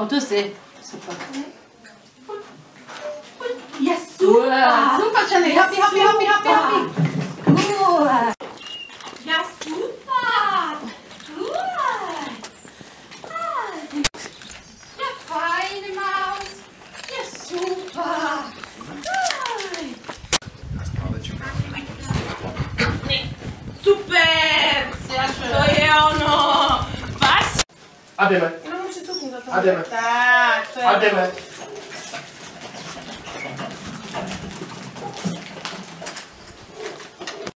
O, tu jsi. Super. Je super. Super, Jenny. Happy. Cool. Ja, super. Cool. Ja, feine Maus. Ja, super. Super. Sehr schön. To je ono. Was? A jdeme. Jenom přicukni do toho. A jdeme. Tak, to je. A jdeme.